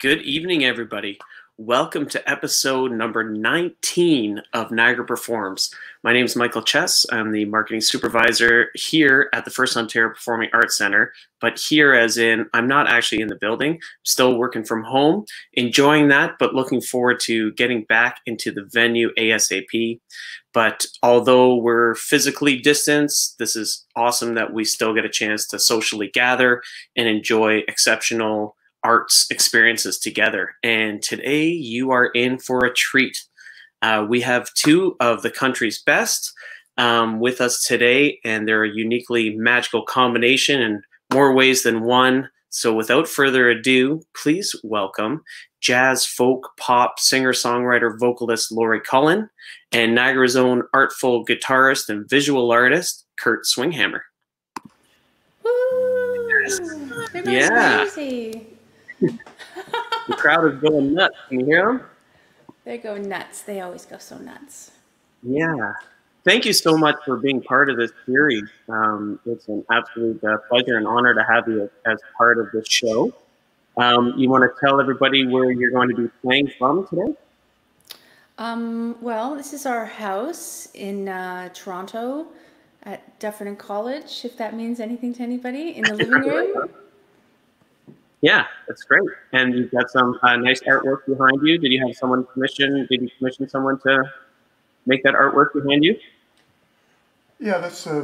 Good evening, everybody. Welcome to episode number 19 of Niagara Performs. My name is Michael Chess. I'm the marketing supervisor here at the First Ontario Performing Arts Center. But here as in, I'm not actually in the building. I'm still working from home, enjoying that, but looking forward to getting back into the venue ASAP. But although we're physically distanced, this is awesome that we still get a chance to socially gather and enjoy exceptional arts experiences together. And today you are in for a treat. We have two of the country's best with us today, and they're a uniquely magical combination in more ways than one. So without further ado, please welcome jazz, folk, pop, singer-songwriter, vocalist Lori Cullen, and Niagara's own artful guitarist and visual artist, Kurt Swinghammer. Woo! Yeah. Crazy. The crowd is going nuts. Can you hear them? They go nuts. They always go so nuts. Yeah. Thank you so much for being part of this series. It's an absolute pleasure and honor to have you as part of this show. You want to tell everybody where you're going to be playing from today? Well, this is our house in Toronto at Dufferin College, if that means anything to anybody, in the living room. Yeah, that's great. And you've got some nice artwork behind you. Did you have someone commission? Did you commission someone to make that artwork behind you? Yeah, that's a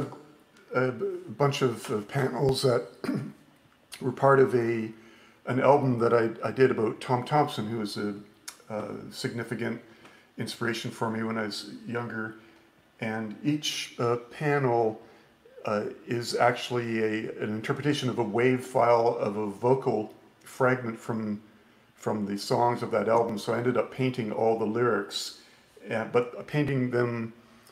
bunch of panels that were part of an album that I did about Tom Thompson, who was a significant inspiration for me when I was younger. And each panel is actually an interpretation of a wave file of a vocal fragment from the songs of that album. So I ended up painting all the lyrics, but painting them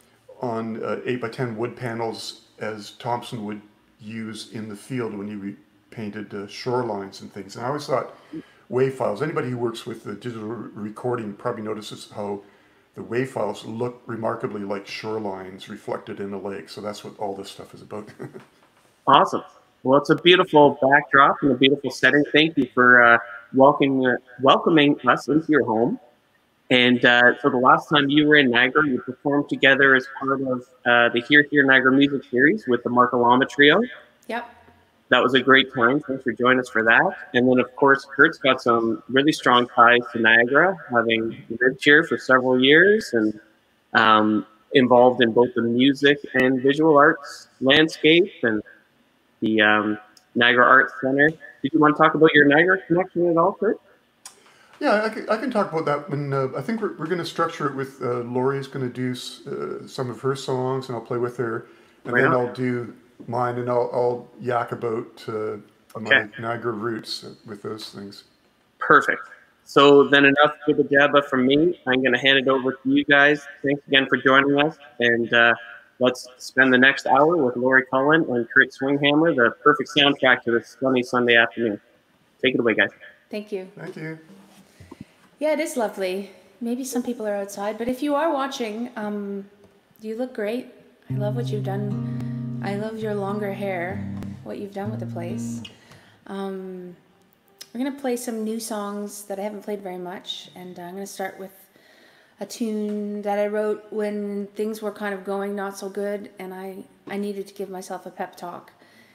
on 8x10 wood panels as Thompson would use in the field when he painted shorelines and things. And I always thought wave files, anybody who works with the digital recording probably notices how the wave files look remarkably like shorelines reflected in a lake. So that's what all this stuff is about. Awesome. Well, it's a beautiful backdrop and a beautiful setting. Thank you for welcoming us into your home. And so the last time you were in Niagara, you performed together as part of the Here Niagara music series with the Mark Alama Trio. Yep. That was a great time. Thanks for joining us for that. And then, of course, Kurt's got some really strong ties to Niagara, having lived here for several years and involved in both the music and visual arts landscape and the Niagara Arts Center. Did you want to talk about your Niagara connection at all, Kurt? Yeah, I can talk about that. When I think we're going to structure it with Lori's going to do some of her songs, and I'll play with her, and then I'll do mine, and I'll yak about my Niagara roots with those things. Perfect. So then enough with the jabba from me. I'm going to hand it over to you guys. Thanks again for joining us, and let's spend the next hour with Lori Cullen and Kurt Swinghammer, the perfect soundtrack to this sunny Sunday afternoon. Take it away, guys. Thank you. Thank you. Yeah, it is lovely. Maybe some people are outside, but if you are watching, you look great. I love what you've done. I love your longer hair, what you've done with the place. We're going to play some new songs that I haven't played very much, and I'm going to start with a tune that I wrote when things were kind of going not so good, and I needed to give myself a pep talk,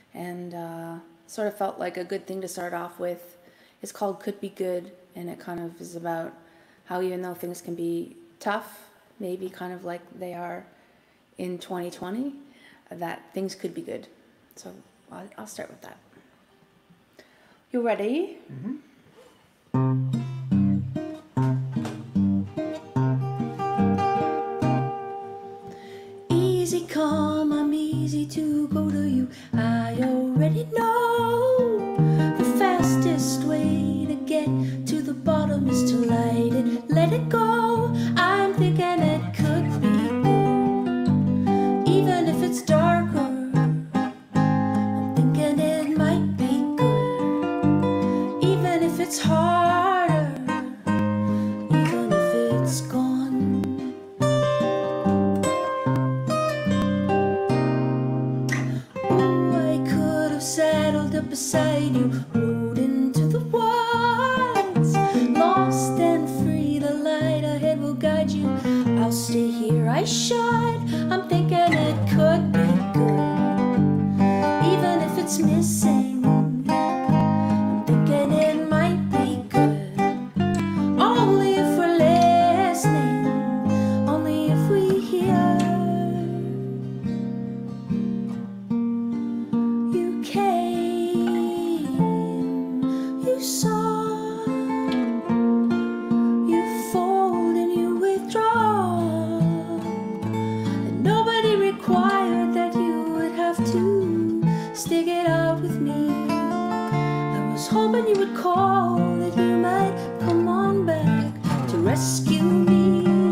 and sort of felt like a good thing to start off with. It's called Could Be Good, and it kind of is about how even though things can be tough, maybe kind of like they are in 2020, that things could be good. So I'll start with that. You ready? Mm-hmm. Easy come, I'm easy to go to you. I already know the fastest way to get to the bottom is to light it, let it go. I'm thinking it could be good, even if it's darker. I'm thinking it might be good, even if it's harder, even if it's gone. Oh, I could have settled up beside you, rode into the woods, I should. I'm thinking it could be good, even if it's missing. I'm thinking it might be good, only if we're listening, only if we hear. You came, you saw, you fold and you withdraw, and nobody required that you would have to stick it out with me. I was hoping you would call, that you might come on back to rescue me.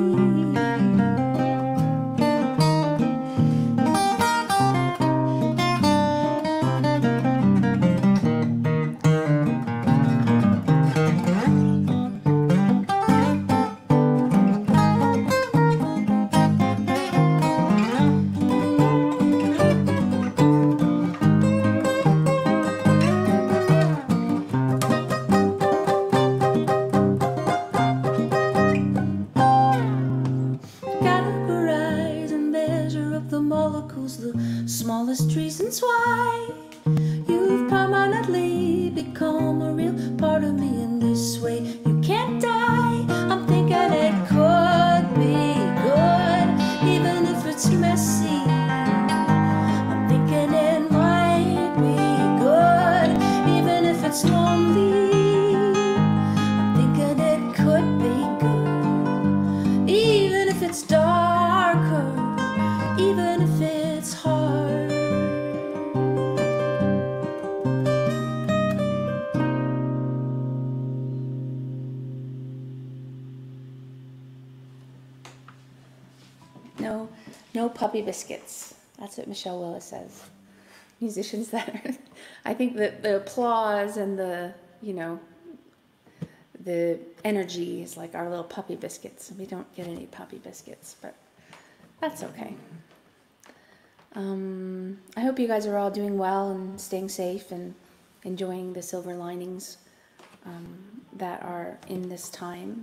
Categorize and measure up the molecules, the smallest reasons why you've permanently become a real part of me in this way. You can't die. I'm thinking it could be good, even if it's messy. I'm thinking it might be good, even if it's lonely. I'm thinking it could be good, even if it's darker, even if it's hard. No puppy biscuits. That's what Michelle Willis says. Musicians that are, I think that the applause and the, the energy is like our little puppy biscuits. We don't get any puppy biscuits, but that's okay. I hope you guys are all doing well and staying safe and enjoying the silver linings that are in this time.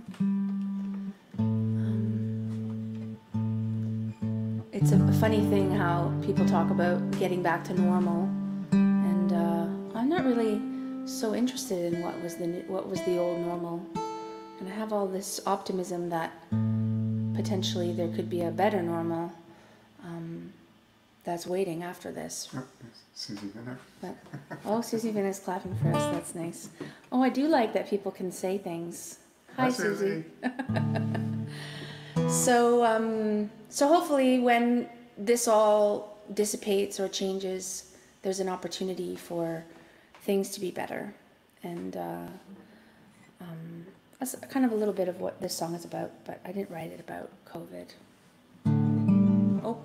It's a funny thing how people talk about getting back to normal, and I'm not really so interested in what was the old normal, and I have all this optimism that potentially there could be a better normal that's waiting after this. Oh, Susie Vinner. But, oh, Susie Vinner's clapping for us. That's nice. Oh, I do like that people can say things. Hi, Susie. So hopefully when this all dissipates or changes, there's an opportunity for things to be better. And that's kind of a little bit of what this song is about, but I didn't write it about COVID. Oh.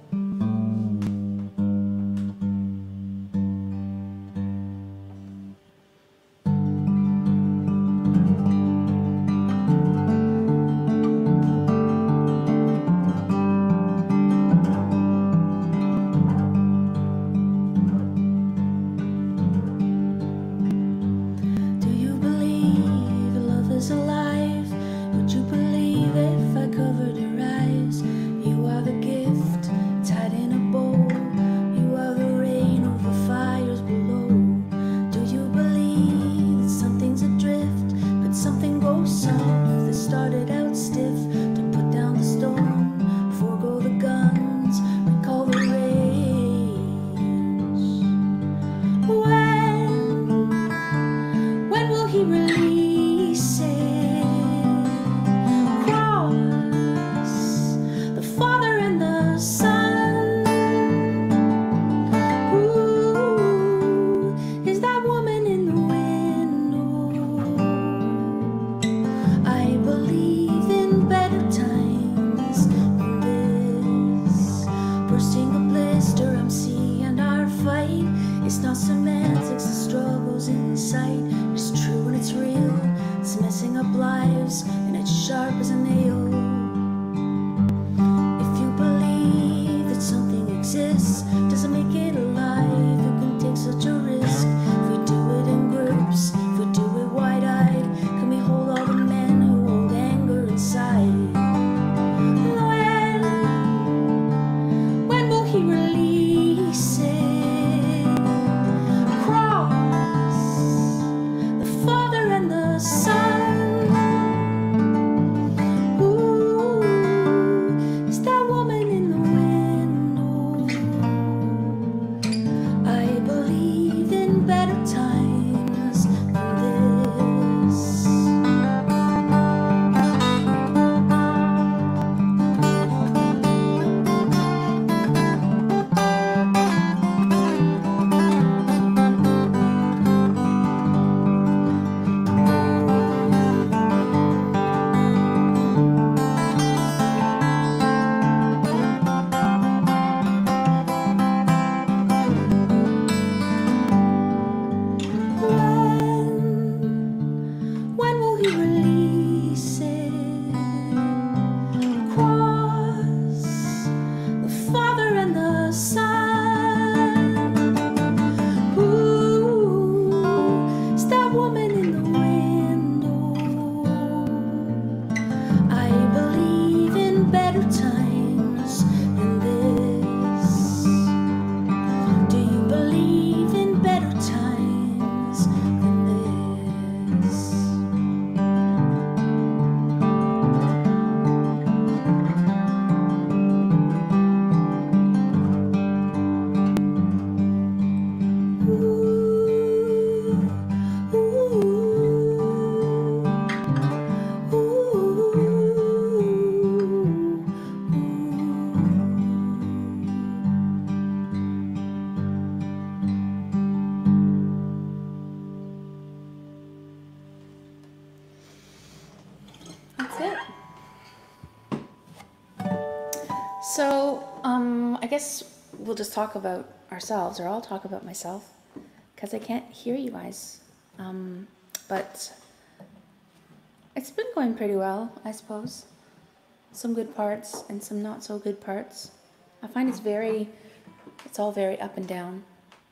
So, I guess we'll just talk about ourselves, or I'll talk about myself, because I can't hear you guys. But it's been going pretty well, I suppose. Some good parts and some not so good parts. I find it's all very up and down.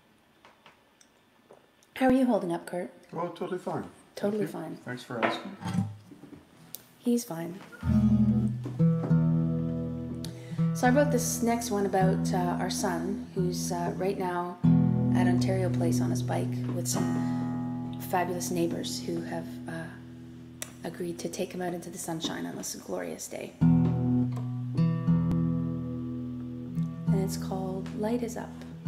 How are you holding up, Kurt? Oh, totally fine. Totally fine. Thanks for asking. He's fine. So I wrote this next one about our son, who's right now at Ontario Place on his bike with some fabulous neighbors who have agreed to take him out into the sunshine on this glorious day. And it's called Light Is Up.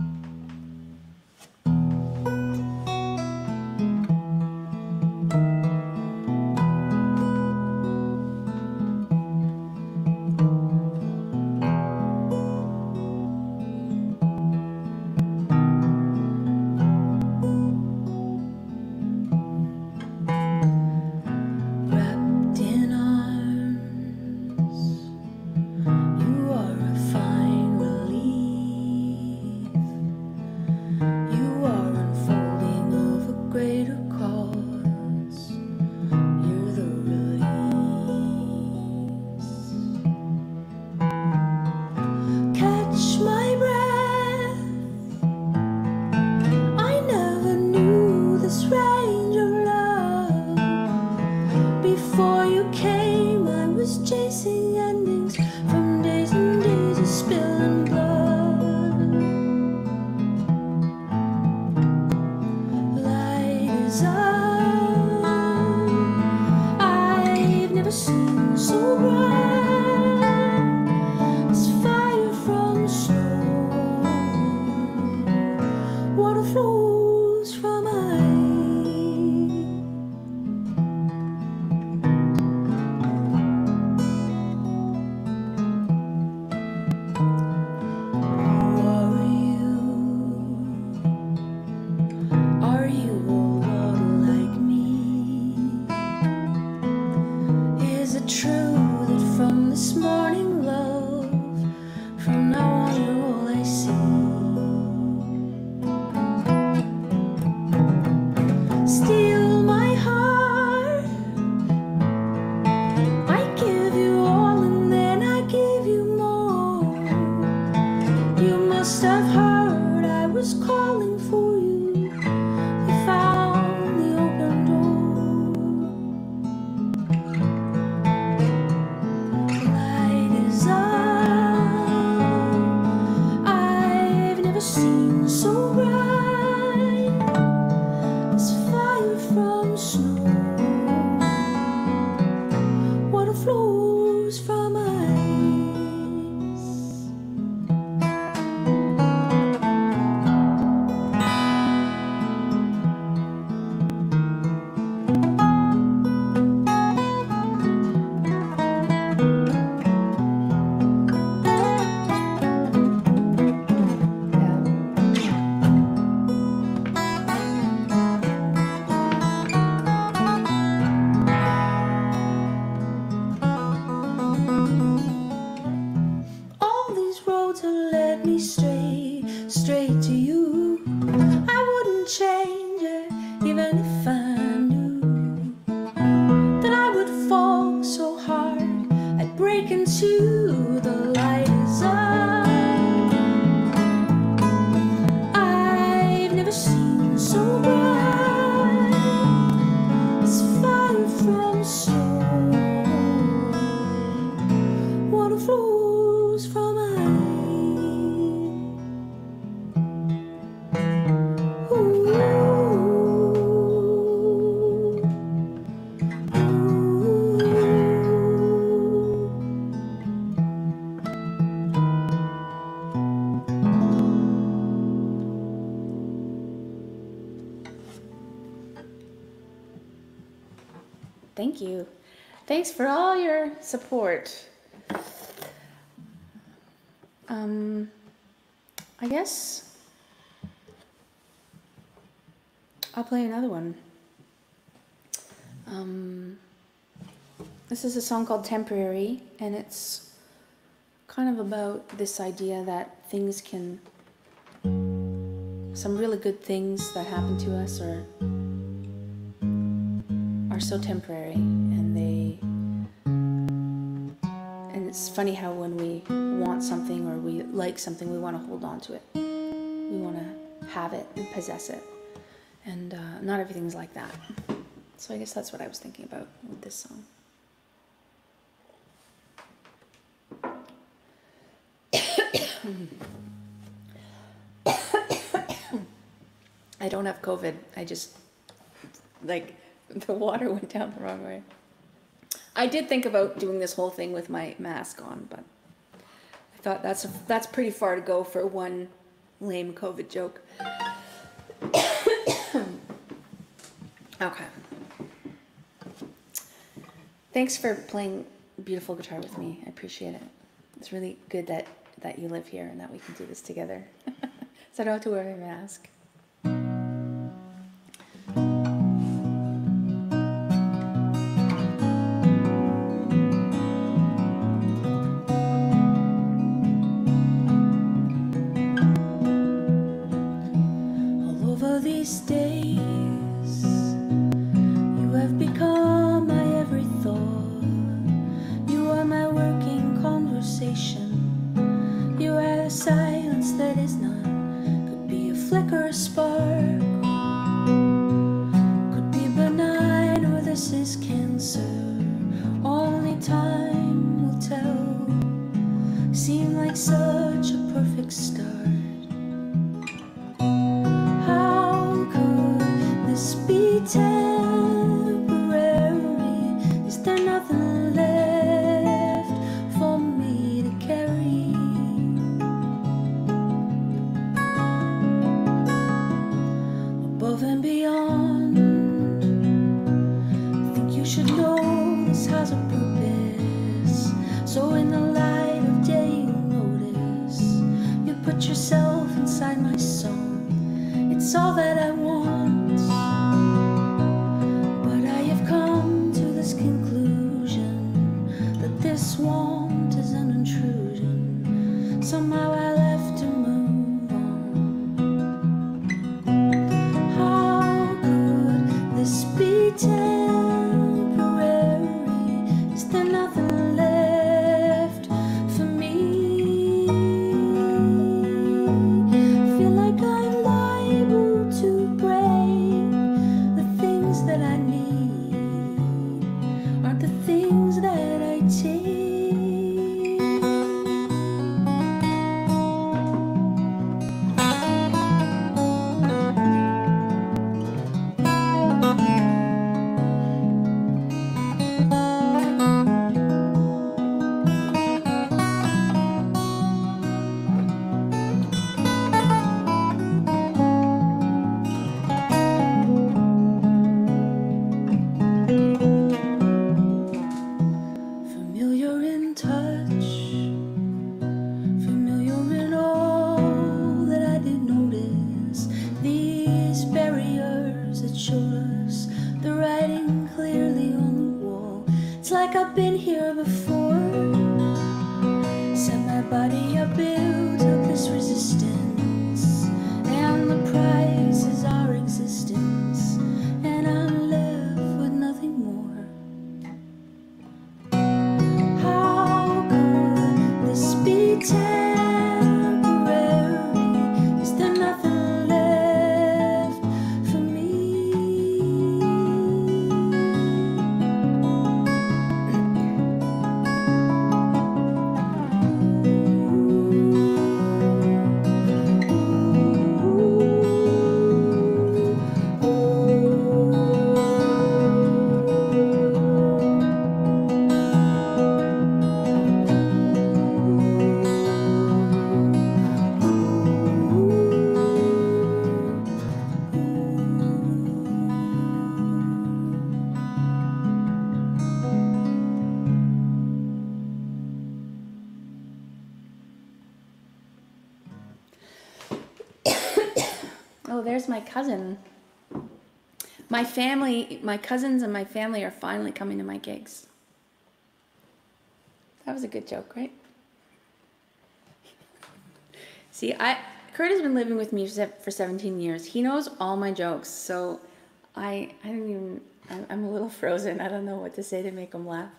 Thank you. Thanks for all your support. I guess I'll play another one. This is a song called Temporary, and it's kind of about this idea that things can, some really good things that happen to us are so temporary, and it's funny how when we want something or we like something, we want to hold on to it. We want to have it and possess it. And not everything's like that. So I guess that's what I was thinking about with this song. I don't have COVID. I just, like, the water went down the wrong way. I did think about doing this whole thing with my mask on, but I thought that's pretty far to go for one lame COVID joke. Okay. Thanks for playing beautiful guitar with me. I appreciate it. It's really good that you live here and that we can do this together. So I don't have to wear a mask. These days, you have become my every thought. You are my working conversation. You are the silence that is not. Could be a flicker, a spark. Could be benign, or this is cancer. Only time will tell. Seem like such a perfect start. Be temporary. Is there nothing left for me to carry? Above and beyond, I think you should know this has a purpose. So in the light of day you'll notice you put yourself inside my song. It's all that I want. This want is an intrusion. Somehow I left to move on. How could this be temporary? Is there nothing left for me? Feel like I'm liable to break. The things that I need aren't the things that I take. I've been here before. Set my body up, built up this resistance, and the price is our existence, and I'm left with nothing more. How could this be temporary? Is there nothing left for me? Oh, there's my cousin. My family, my cousins and my family are finally coming to my gigs. That was a good joke, right? See, Kurt has been living with me for 17 years. He knows all my jokes, so I don't even, I'm a little frozen. I don't know what to say to make him laugh.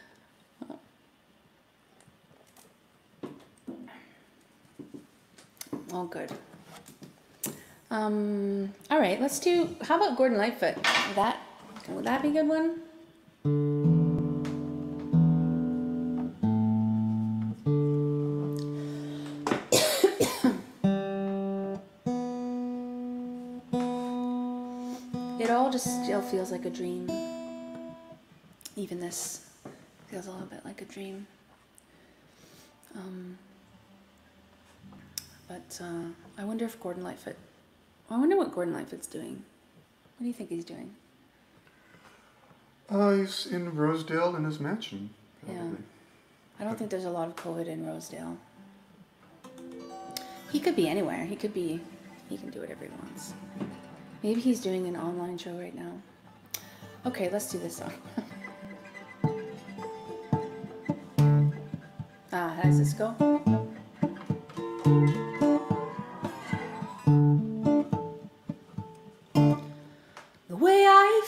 Oh, good. All right, let's do, how about Gordon Lightfoot? Would that be a good one? It all just still feels like a dream. Even this feels a little bit like a dream. But I wonder if Gordon Lightfoot, I wonder what Gordon Lightfoot's doing. What do you think he's doing? He's in Rosedale in his mansion, probably. Yeah. I don't think there's a lot of COVID in Rosedale. He could be anywhere. He can do whatever he wants. Maybe he's doing an online show right now. Okay, let's do this song. How does this go? The way I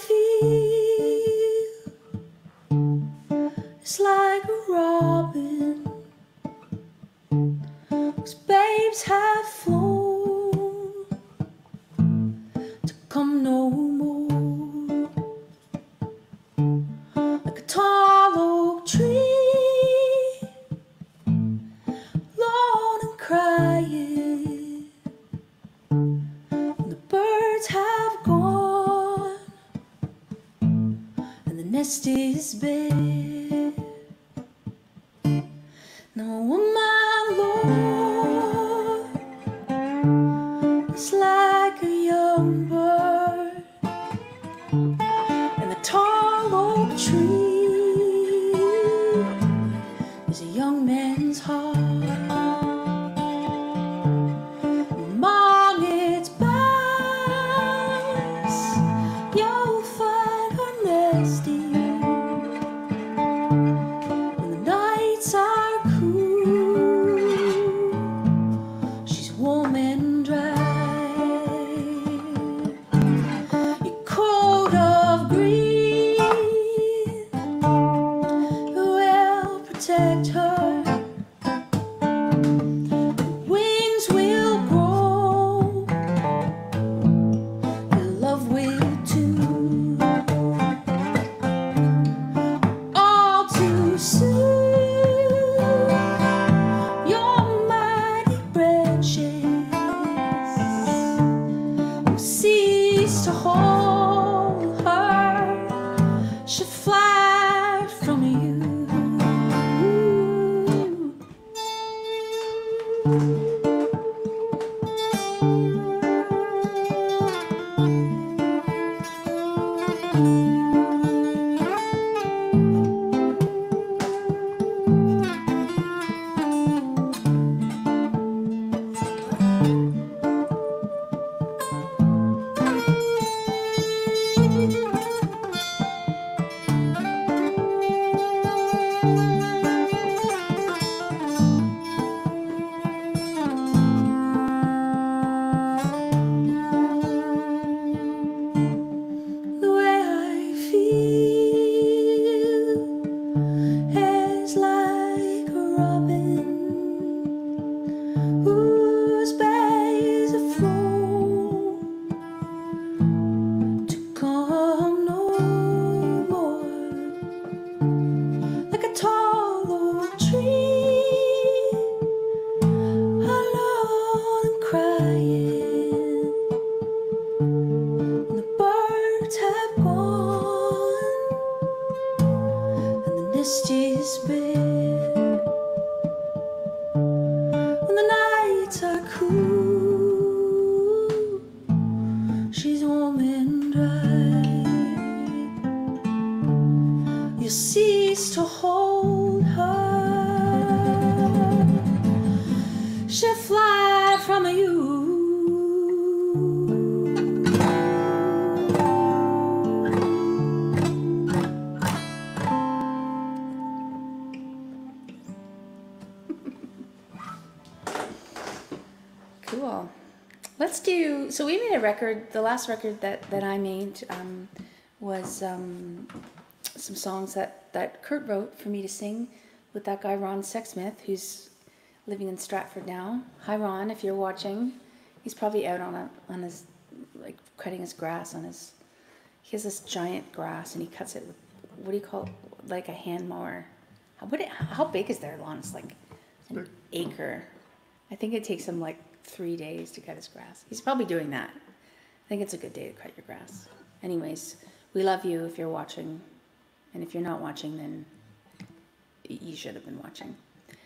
feel is like a robin, 'cause babes have flown to come no more. Like a tall oak tree, lone and crying, and the birds have gone, and the nest is bare. Now, my Lord, it's like a young bird, and the tall oak tree is a young man's heart. Among its boughs, you'll find her nesting. When the nights are cool, she's warm and dry. Your coat of green will protect her. Wings will grow, your love will too. All too soon, your mighty branches will cease to hold her. She'll fly from you. The way I feel is like a robin whose bays have flown to come no more. Like a tall oak tree, alone and crying, and the birds have gone, and the nest is bare. When the nights are cool, she's warm and dry. You cease to hold her, she'll fly from you. let's do. So we made a record. The last record that I made was some songs that Kurt wrote for me to sing with that guy Ron Sexsmith, who's living in Stratford now. Hi Ron, if you're watching. He's probably out on his like cutting his grass on his. He has this giant grass and he cuts it with, what do you call it? Like a hand mower. How big is their lawn? It's like an acre. I think it takes him like 3 days to cut his grass. He's probably doing that. I think it's a good day to cut your grass. Anyways, we love you if you're watching. And if you're not watching, then you should have been watching.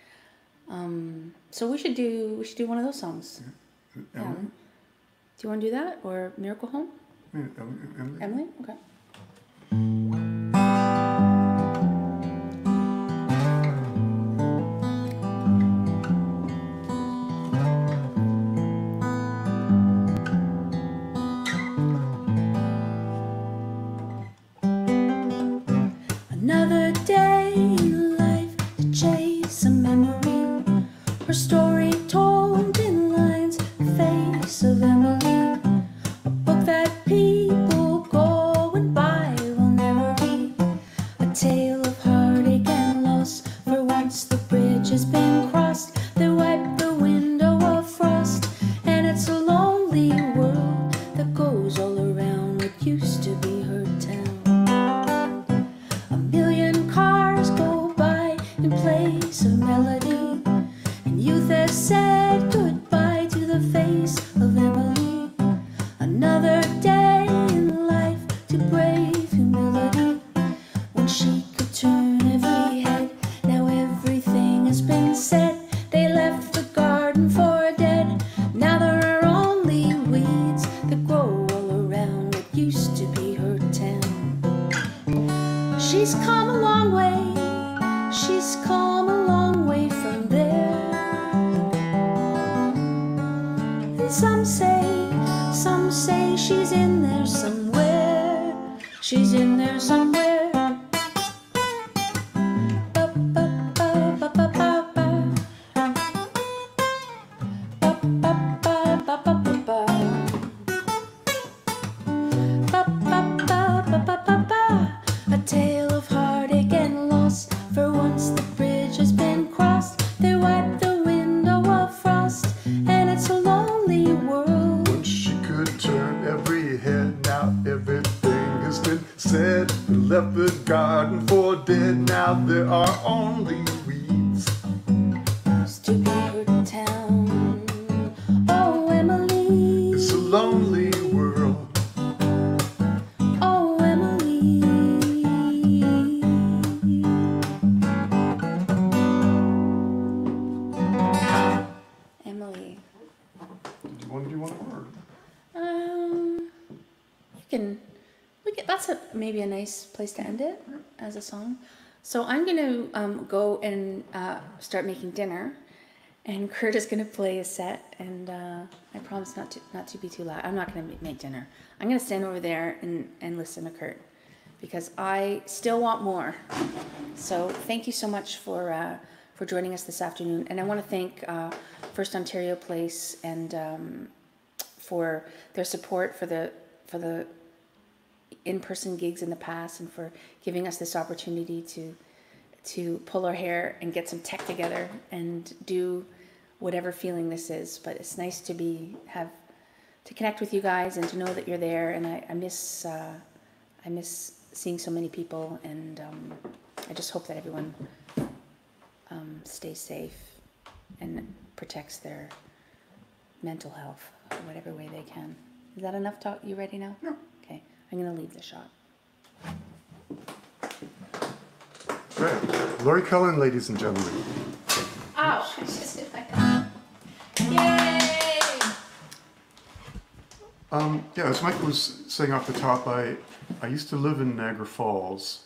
So we should do one of those songs. Yeah. Do you want to do that or Miracle Home? Emily? Emily? Okay. Another day in life to chase a memory, her story told in lines, the face of Emily, a book that people going by will never read, a tale of heartache and loss, for once the bridge has been crossed, they wipe the window of frost, and it's a lonely world that goes all around what used to be her town. In place of melody, and youth has said goodbye to the face of Emily. Another day in life to brave humility, when she could turn every head. Now everything has been said. They left the garden for dead. Now there are only weeds that grow all around what used to be her town. She's come a long way. She's come a long way from there. And some say she's in there somewhere. She's in there somewhere. Ba, ba, ba, ba, ba, ba, ba. Ba, ba, ba, ba, ba, ba, ba. Ba, ba, ba, ba, ba, ba, ba. A tale of heartache and loss. For once the bridge has been crossed, they wipe the window of frost, and it's a lonely world. Once she could turn every head, now everything has been said. They left the garden for dead, now there are only weeds. Used to be her town. Oh, Emily. It's a lonely world. Oh, Emily. Emily. Do you want to do one more? That's maybe a nice place to end it as a song. So I'm gonna go and start making dinner, and Kurt is gonna play a set, and I promise not to be too loud. I'm not gonna make dinner. I'm gonna stand over there and listen to Kurt, because I still want more. So thank you so much for joining us this afternoon, and I want to thank First Ontario Place and for their support for the in-person gigs in the past, and for giving us this opportunity to pull our hair and get some tech together and do whatever feeling this is. But it's nice to connect with you guys and to know that you're there. And I miss seeing so many people, and I just hope that everyone stays safe and protects their mental health in whatever way they can. Is that enough talk? You ready now? Yeah. Okay, I'm gonna leave the shot. Right. Lori Cullen, ladies and gentlemen. Ow! I just hit my car. Yay! Yeah, as Mike was saying off the top, I used to live in Niagara Falls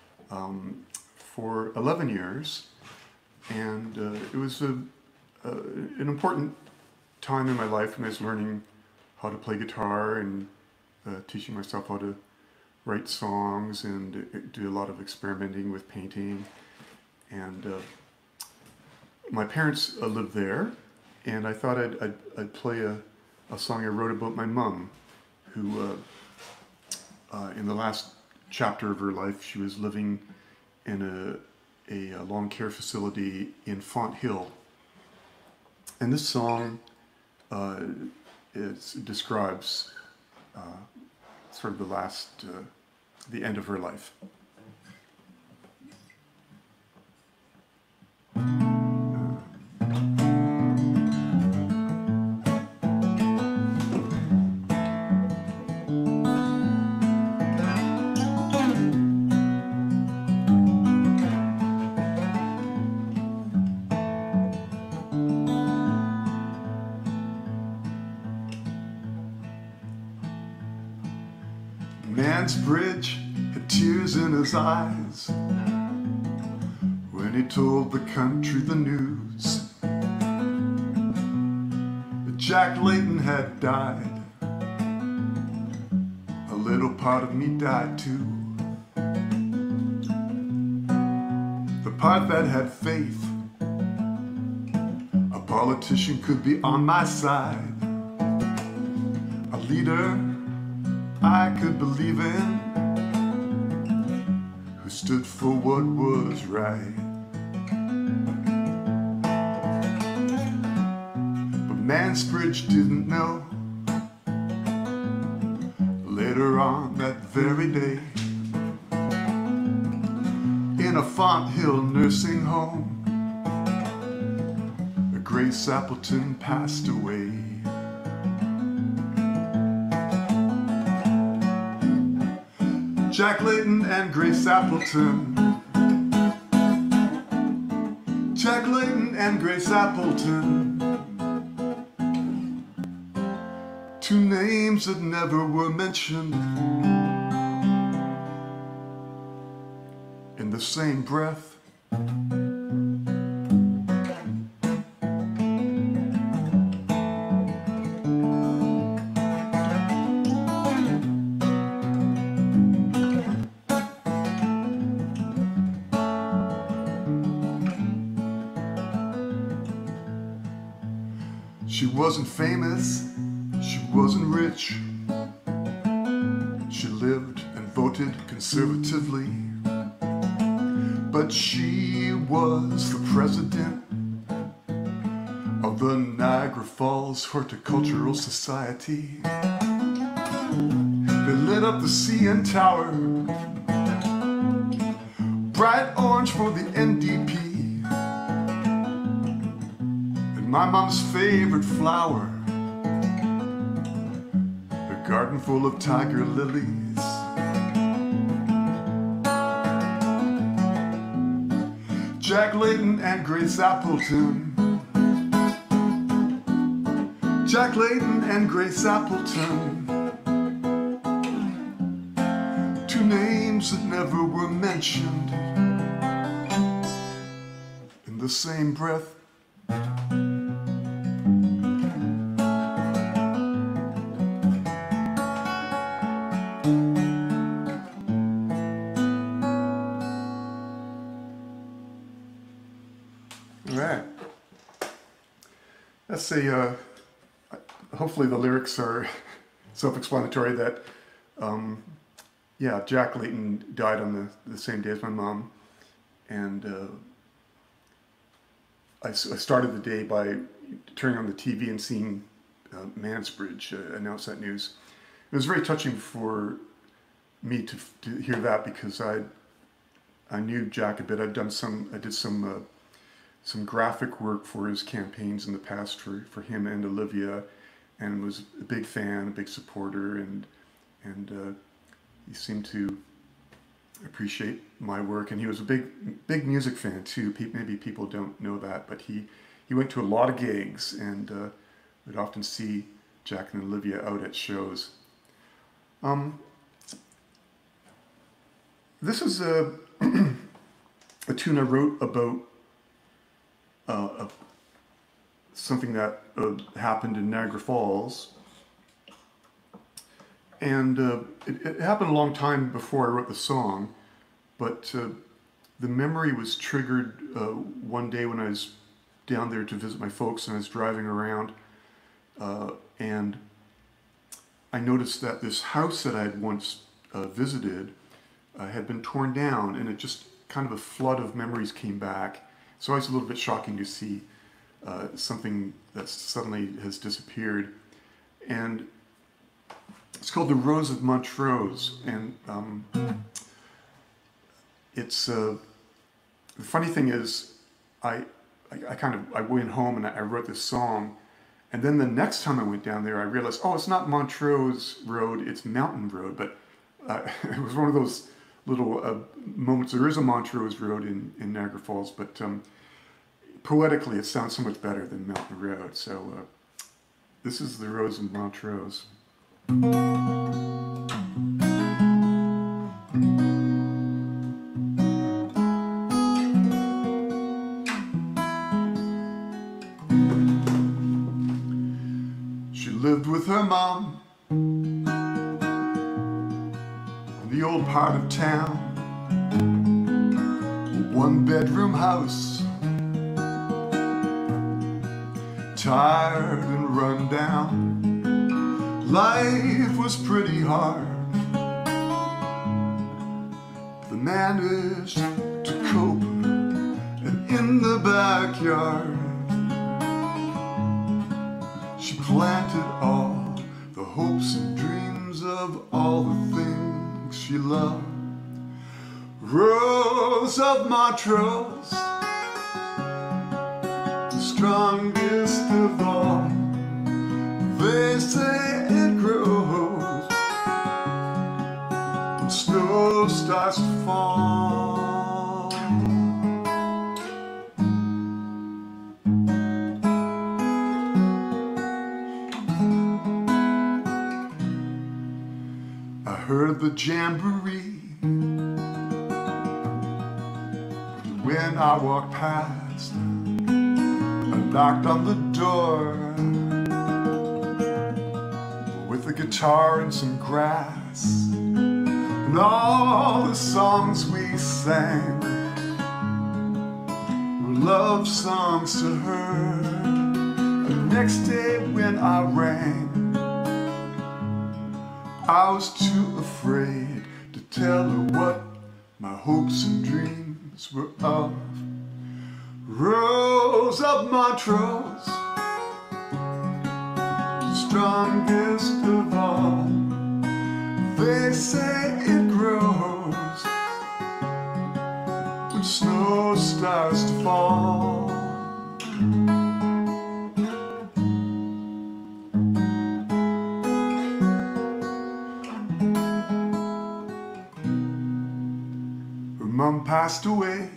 for 11 years, and it was an important time in my life when I was learning how to play guitar and teaching myself how to write songs and do a lot of experimenting with painting. And my parents lived there, and I thought I'd play a song I wrote about my mom, who in the last chapter of her life, she was living in a long care facility in Font Hill. And this song describes sort of the end of her life. Bridge had tears in his eyes when he told the country the news that Jack Layton had died. A little part of me died too. The part that had faith a politician could be on my side, a leader I could believe in, who stood for what was right. But Mansbridge didn't know, later on that very day, in a Font Hill nursing home, Grace Appleton passed away. Jack Layton and Grace Appleton. Jack Layton and Grace Appleton. Two names that never were mentioned in the same breath. She wasn't famous, she wasn't rich. She lived and voted conservatively. But she was the president of the Niagara Falls Horticultural Society. They lit up the CN Tower, bright orange for the NDP. My mom's favorite flower, a garden full of tiger lilies. Jack Layton and Grace Appleton. Jack Layton and Grace Appleton. Two names that never were mentioned in the same breath. Let's say, hopefully the lyrics are self-explanatory that, yeah, Jack Layton died on the same day as my mom. And I started the day by turning on the TV and seeing Mansbridge announce that news. It was very touching for me to hear that because I knew Jack a bit. I did some graphic work for his campaigns in the past for him and Olivia, and was a big fan, a big supporter, and he seemed to appreciate my work. And he was a big music fan too. Maybe people don't know that, but he went to a lot of gigs, and would often see Jack and Olivia out at shows. This is a tune I wrote about something that happened in Niagara Falls, and it happened a long time before I wrote the song, but the memory was triggered one day when I was down there to visit my folks, and I was driving around and I noticed that this house that I had once visited had been torn down, and it just kind of a flood of memories came back. It's always a little bit shocking to see something that suddenly has disappeared. And it's called The Rose of Montrose, and it's the funny thing is I went home and I wrote this song, and then the next time I went down there I realized, oh, it's not Montrose Road, it's Mountain Road. But it was one of those little moments. There is a Montrose Road in Niagara Falls, but poetically it sounds so much better than Mountain Road. So this is The Rose of Montrose. She lived with her mom in the old part of town, a one-bedroom house, tired and run down. Life was pretty hard. They managed to cope, and in the backyard she planted all the hopes and dreams of all the things she loved. Rose of Montrose, the strongest of all. They say it grows when snow starts to fall. I heard the jamboree when I walked past. I knocked on the door with a guitar and some grass, and all the songs we sang were love songs to her. The next day when I rang, I was too afraid to tell her what my hopes and dreams were of. Rose of Montrose, strongest of all. They say it grows when snow starts to fall. Her mom passed away.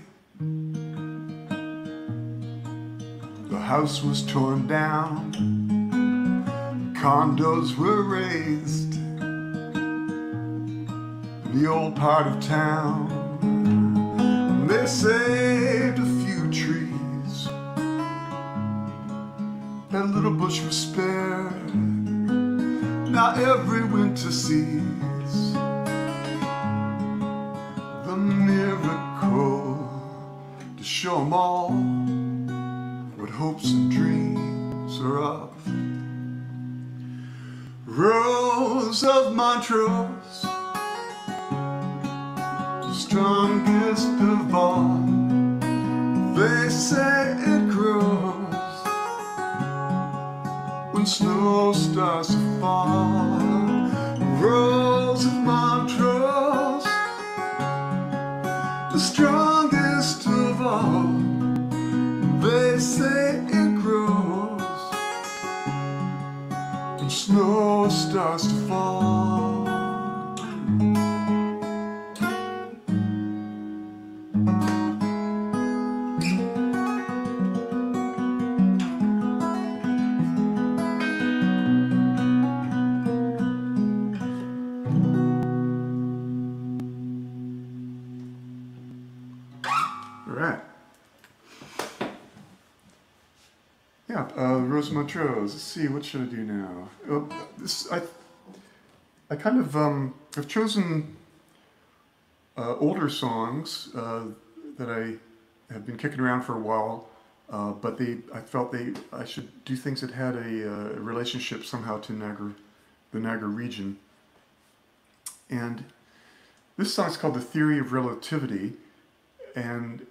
The house was torn down. Condos were raised in the old part of town. And they saved a few trees. That little bush was spared. Now every winter sees the miracle to show 'em all what hopes and dreams are of. Rose of Montrose, the strongest of all. They say it grows when snow starts to fall. Rose of Montrose, the strongest of all. They say it grows when snow starts to fall. Rose of Montrose. Let's see, what should I do now? I kind of have chosen older songs that I have been kicking around for a while. But I felt I should do things that had a relationship somehow to the Niagara region. And this song is called The Theory of Relativity, and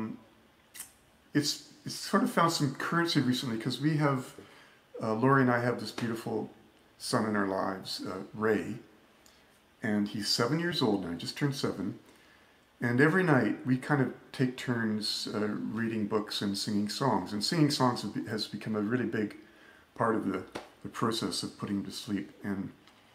it's sort of found some currency recently because we have, Lori and I have this beautiful son in our lives, Ray, and he's 7 years old now, just turned 7. And every night we kind of take turns reading books and singing songs. And singing songs has become a really big part of the process of putting him to sleep. And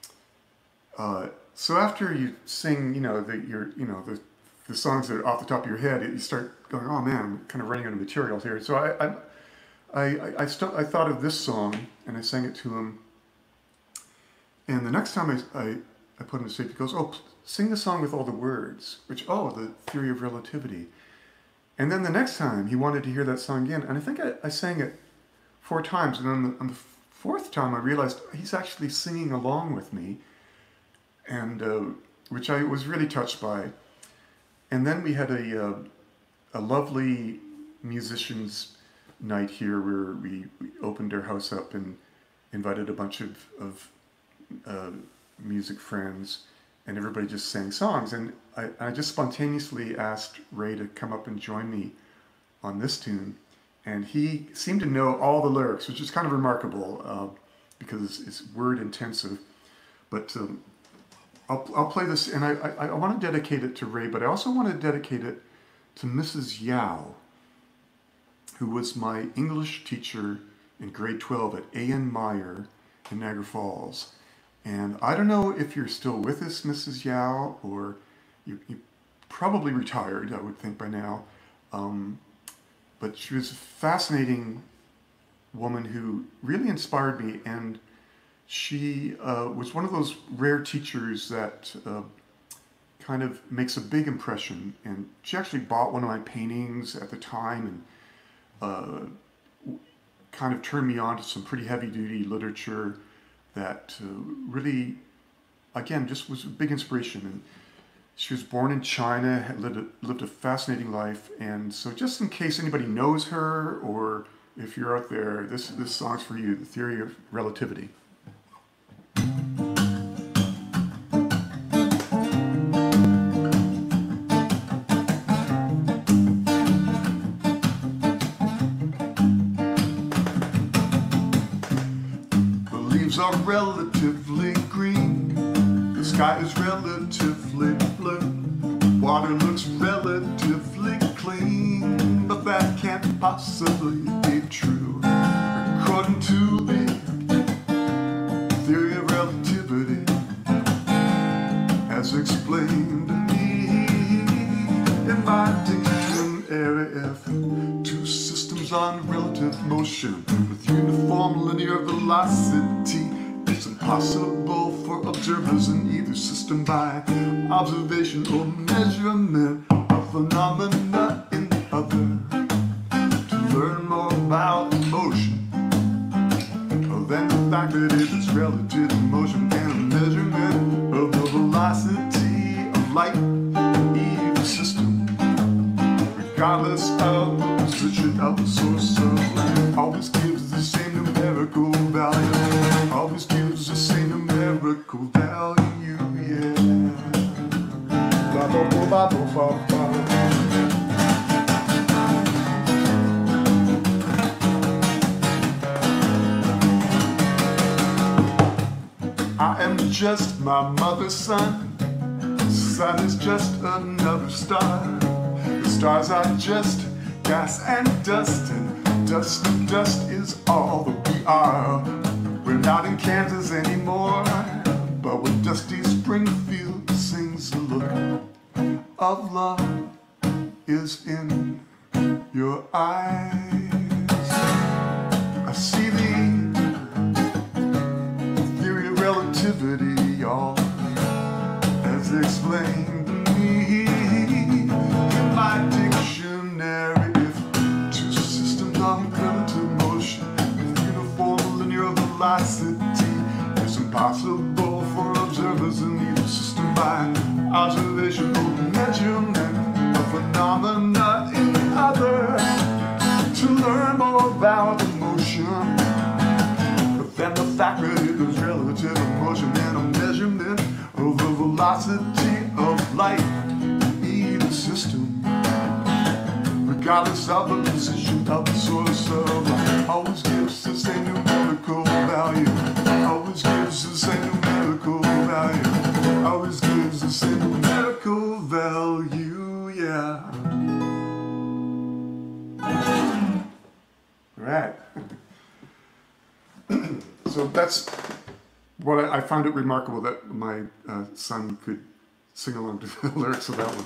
so after you sing, the songs that are off the top of your head, you start going, oh man, I'm kind of running out of material here. So I thought of this song and I sang it to him. And the next time I put him to sleep, he goes, oh, sing the song with all the words, the Theory of Relativity. And then the next time he wanted to hear that song again, and I think I sang it 4 times, and on the 4th time I realized he's actually singing along with me, and which I was really touched by. And then we had a lovely musicians night here where we opened our house up and invited a bunch of music friends, and everybody just sang songs, and I just spontaneously asked Ray to come up and join me on this tune, and he seemed to know all the lyrics, which is kind of remarkable because it's word intensive. But I'll play this, and I want to dedicate it to Ray, but I also want to dedicate it to Mrs. Yao, who was my English teacher in grade 12 at A.N. Meyer in Niagara Falls. And I don't know if you're still with us, Mrs. Yao, or you probably retired, I would think by now. But she was a fascinating woman who really inspired me, and she was one of those rare teachers that kind of makes a big impression. And she actually bought one of my paintings at the time and kind of turned me on to some pretty heavy-duty literature that really, again, just was a big inspiration. And she was born in China, had lived a fascinating life. And so just in case anybody knows her, or if you're out there, this song's for you, The Theory of Relativity. Are relatively green, the sky is relatively blue, water looks relatively clean, but that can't possibly be true. According to the theory of relativity, as explained to me in my dictionary, if 2 systems on relative motion with uniform linear velocity, it's impossible for observers in either system by observation or measurement of phenomena in the other to learn more about motion than the fact that it is relative motion and a measurement of the velocity of light in either system, regardless of the position of the source of light, always gives the same numerical value, always gives the same numerical value, yeah. Ba ba ba ba ba ba. I am just my mother's son. The sun is just another star. The stars are just gas and dust is all that we are. We're not in Kansas anymore, but when dusty Springfield sings, the look of love is in your eyes. I see the theory of relativity, y'all, as explained to me in my dictionary. If 2 systems on relative motion with uniform linear velocity, it's impossible for observers in either system by observation or measurement of phenomena in the other to learn about emotion, but then the fact that it is relative emotion and a measurement of the velocity of light in either system, regardless of the position of the source of light, always gives the same numerical value, always gives the same numerical value, always gives the same numerical value, yeah. Right. So that's what I found it remarkable that my son could sing along to the lyrics of that one.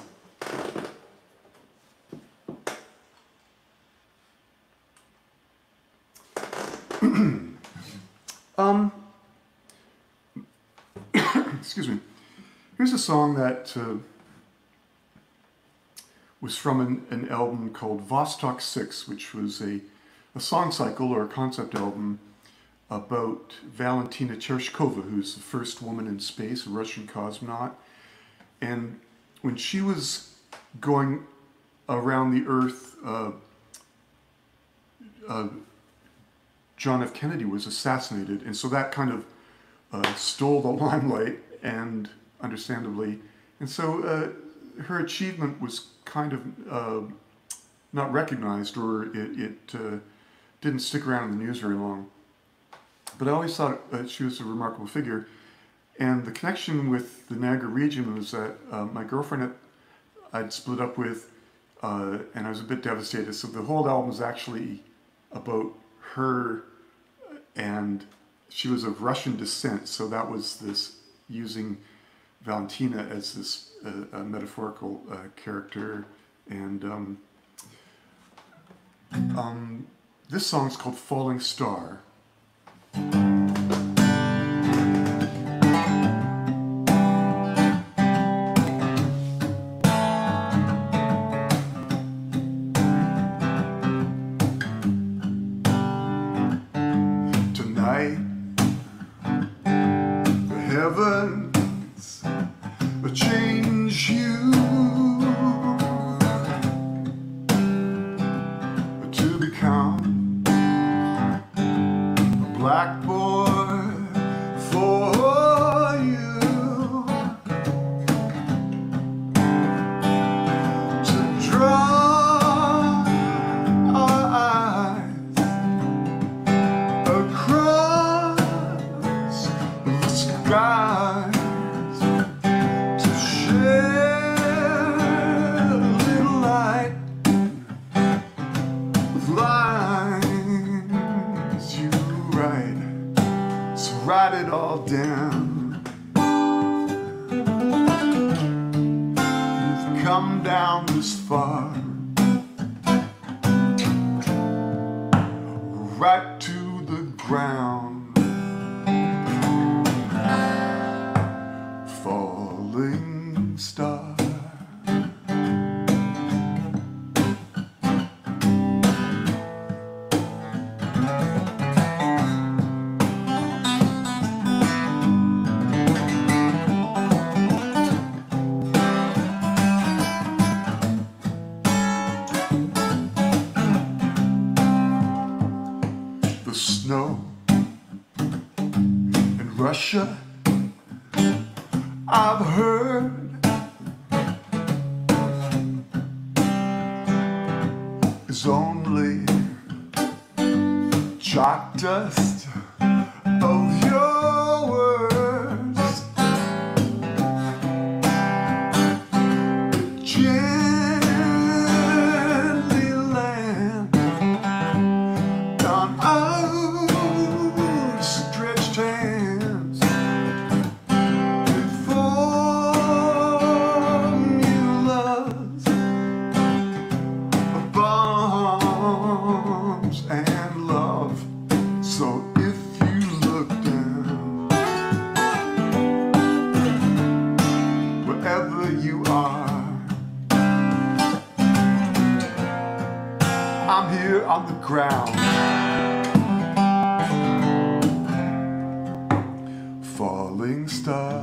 Excuse me. Here's a song that was from an album called Vostok 6, which was a song cycle or a concept album about Valentina Tereshkova, who's the first woman in space, a Russian cosmonaut. And when she was going around the Earth, John F. Kennedy was assassinated, and so that kind of stole the limelight, and understandably. And so her achievement was kind of not recognized, or it didn't stick around in the news very long. But I always thought she was a remarkable figure. And the connection with the Niagara region was that my girlfriend I'd split up with, and I was a bit devastated. So the whole album is actually about her, and she was of Russian descent. So that was this, using Valentina as this metaphorical character. And this song's called Falling Star. Tonight, the heavens change you to become a black boy for you, to draw our eyes across the skies, to share a little light with lines you write. So write it all down. You've come down this far, right to the ground. Falling star. The snow in Russia, I've heard, is only chalk dust of your words. It gently lands on outstretched hands. Bombs and love. So if you look down, wherever you are, I'm here on the ground. Falling star.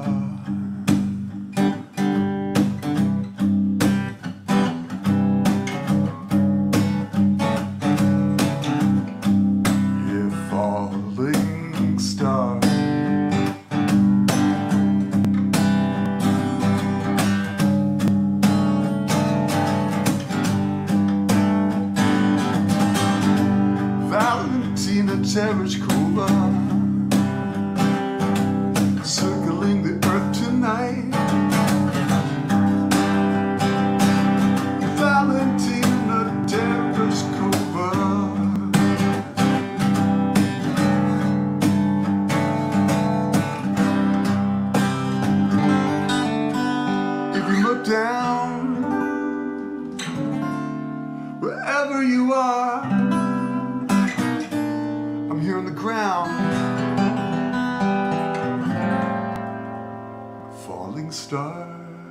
falling star.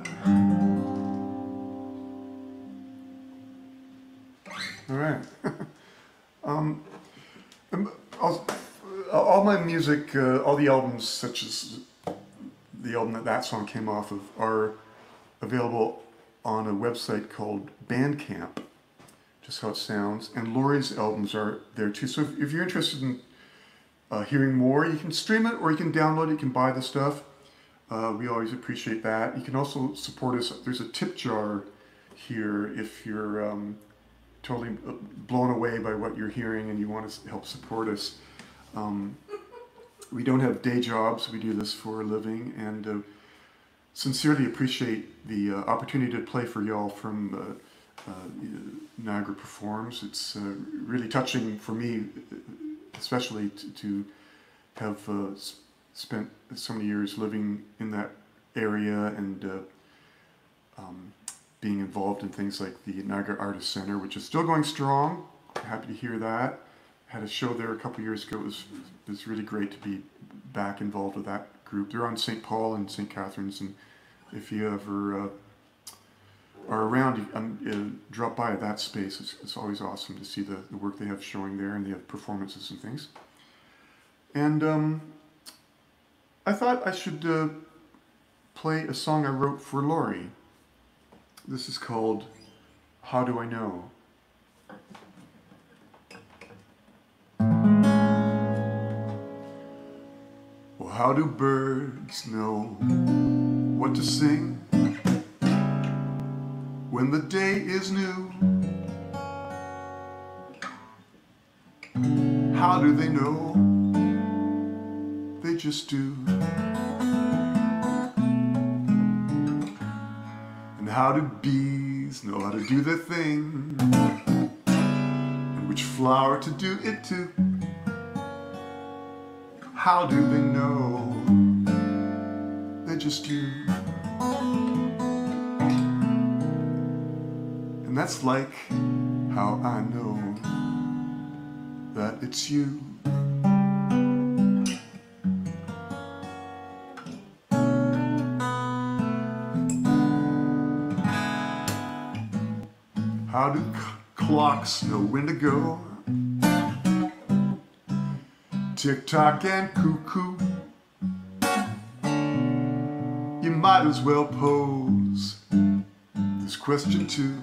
All right. All my music, all the albums, such as the album that song came off of, are available on a website called Bandcamp, just how it sounds. And Lori's albums are there too. So if you're interested in hearing more, you can stream it or you can download it, you can buy the stuff. We always appreciate that. You can also support us. There's a tip jar here if you're totally blown away by what you're hearing and you want to help support us. We don't have day jobs. We do this for a living, and sincerely appreciate the opportunity to play for y'all from Niagara Performs. It's really touching for me, especially to have spent so many years living in that area and being involved in things like the Niagara Artist Center, which is still going strong. Happy to hear that. Had a show there a couple years ago. It was really great to be back involved with that group. They're on St. Paul and St. Catharines, and if you ever are around, drop by that space. It's always awesome to see the work they have showing there, and they have performances and things. And I thought I should play a song I wrote for Lori. This is called How Do I Know? Well, how do birds know what to sing when the day is new? How do they know? They just do. And how do bees know how to do their thing? And which flower to do it to? How do they know? They just do. And that's like how I know that it's you. How do clocks know when to go? Tick-tock and cuckoo. You might as well pose this question too.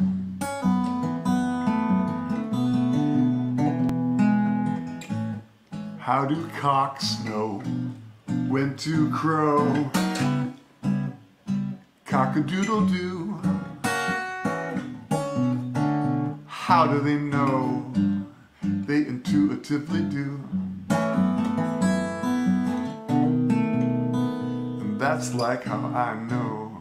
How do cocks know when to crow? Cock-a-doodle-doo. How do they know? They intuitively do. And that's like how I know.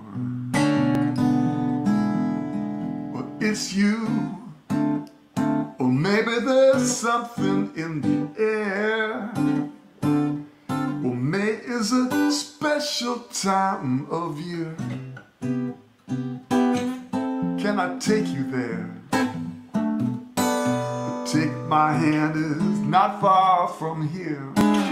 Well, it's you. Or maybe there's something in the air. Or May is a special time of year. Can I take you there? Take my hand, is not far from here.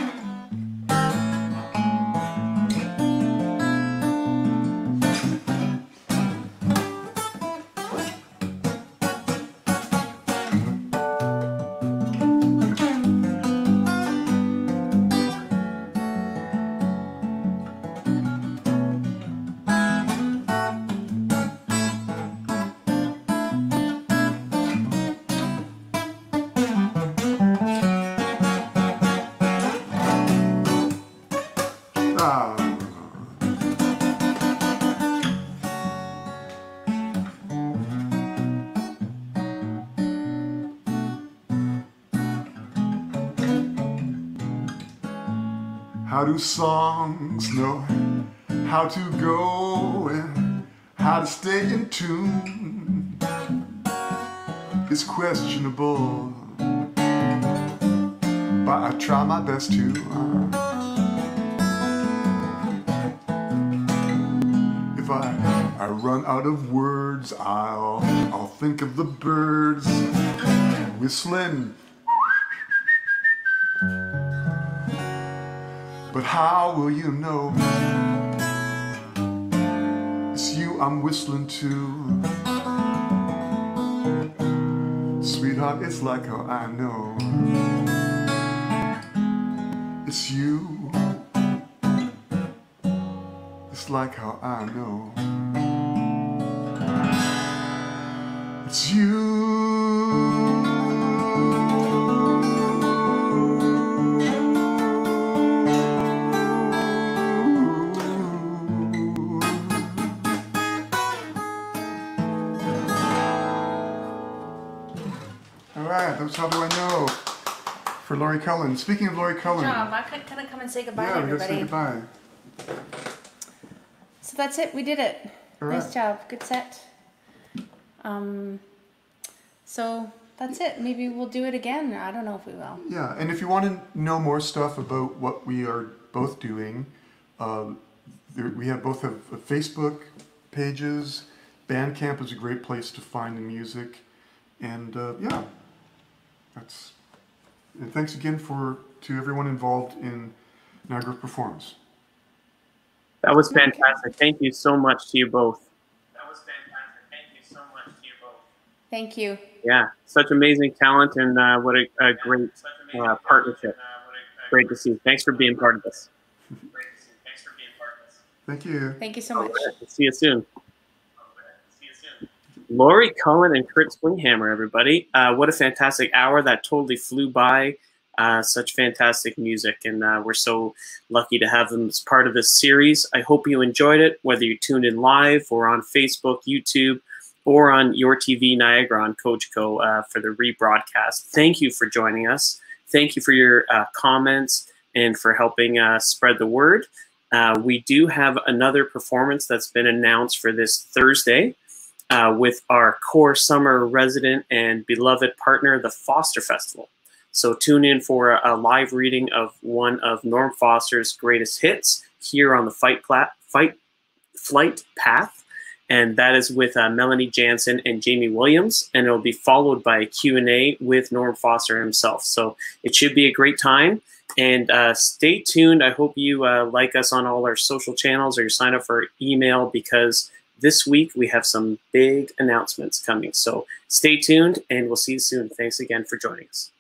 How do songs know how to go and how to stay in tune? It's questionable, but I try my best to. If I run out of words, I'll think of the birds whistling. But how will you know you I'm whistling to. Sweetheart, it's like how I know it's you. It's like how I know it's you. Alright, that was How Do I Know for Lori Cullen. Speaking of Lori Cullen. Job. I could kind of come and say goodbye to Yeah, we gotta everybody. say goodbye. So that's it. We did it. All right. Nice job. Good set. So that's it. Maybe we'll do it again. I don't know if we will. Yeah, and if you want to know more stuff about what we are both doing, we have both have Facebook pages. Bandcamp is a great place to find the music, and yeah, that's. And thanks again to everyone involved in Niagara Performs. That was fantastic. Thank you so much to you both. That was fantastic. Thank you so much to you both. Thank you. Yeah, such amazing talent, and what a great partnership. Great to see. Thanks for being part of this. Thank you. Thank you so much. See you soon. Lori Cullen and Kurt Swinghammer, everybody. What a fantastic hour. That totally flew by. Such fantastic music, and we're so lucky to have them as part of this series. I hope you enjoyed it, whether you tuned in live or on Facebook, YouTube, or on Your TV Niagara on Coachco for the rebroadcast. Thank you for joining us. Thank you for your comments and for helping spread the word. We do have another performance that's been announced for this Thursday with our core summer resident and beloved partner, the Foster Festival. So tune in for a live reading of one of Norm Foster's greatest hits here on the Flight Path. And that is with Melanie Jansen and Jamie Williams. And it'll be followed by a Q&A with Norm Foster himself. So it should be a great time. And stay tuned. I hope you like us on all our social channels, or you sign up for our email, because this week we have some big announcements coming. So stay tuned, and we'll see you soon. Thanks again for joining us.